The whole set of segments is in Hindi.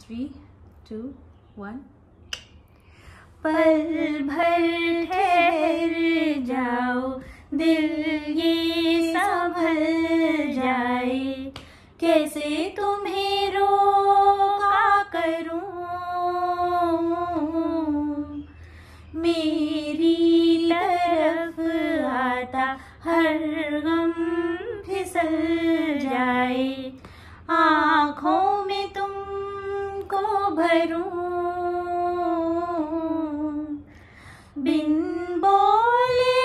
3, 2, 1। पल भर ठहर जाओ, दिल ये संभल जाए, कैसे तुम्हें रोका करूं। मेरी तरफ आता हर गम फिसल जाए, आँखों में तुमको भरूं, बिन बोले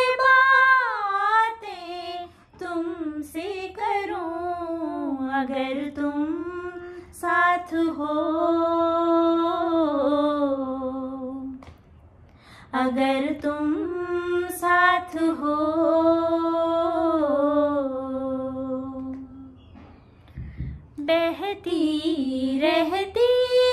बातें तुमसे करूं, अगर तुम साथ हो, अगर तुम साथ हो। बहती रहती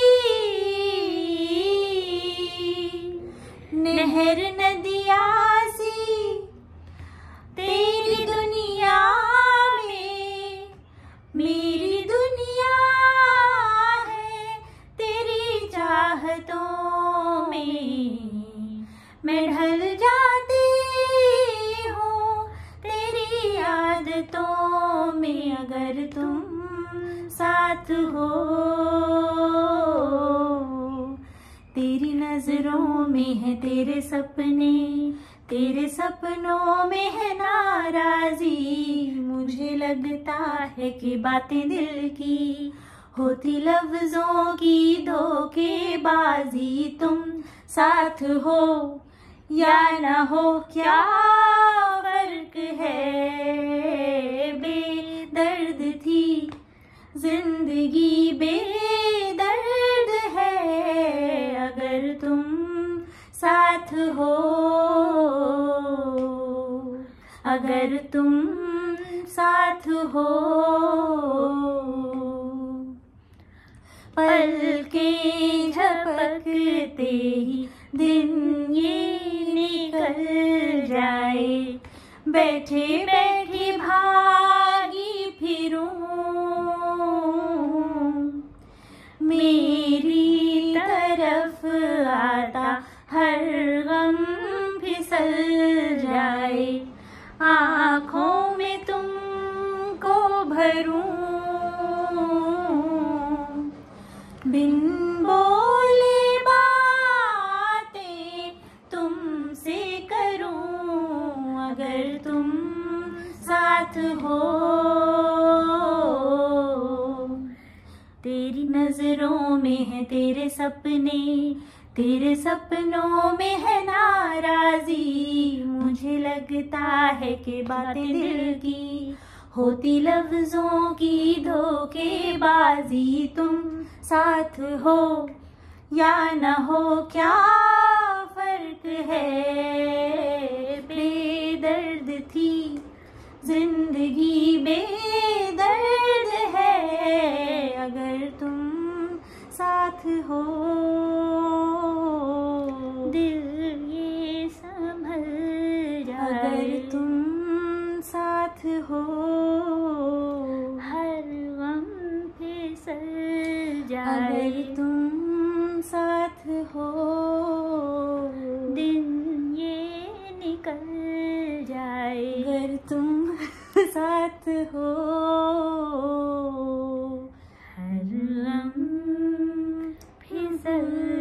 नहर नदियाँ सी तेरी दुनिया में, मेरी दुनिया है तेरी चाहतों में। मैं ढल जाती हूँ तेरी आदतों में, अगर तुम साथ हो। तेरी नजरों में है तेरे सपने, तेरे सपनों में है नाराजी। मुझे लगता है कि बातें दिल की होती लफ्जों की धोखेबाजी। तुम साथ हो या ना हो क्या फर्क है, बेदर्द थी जिंदगी बेदर्द है, अगर तुम साथ हो, अगर तुम साथ हो। पल के झपकते ही दिन ये निकल जाए, बैठे बैठे भागी फिरूं, मेरी तरफ आता हर गम फिसल जाए, आँखों में तुमको भरूं, बिन बोले बातें तुमसे करूं, अगर तुम साथ हो। तेरी नजरों में है तेरे सपने, तेरे सपनों में है नाराजी। मुझे लगता है कि बातें दिल की होती लफ्जों की धोखेबाजी। तुम साथ हो या न हो क्या फर्क है, बेदर्द थी जिंदगी बेदर्द है, अगर तुम साथ हो। दिल ये संभल जाए, अगर तुम साथ हो, हर गम फिसल जाए, अगर तुम साथ हो, दिन ये निकल जाए, अगर तुम साथ हो, हर गम फिसल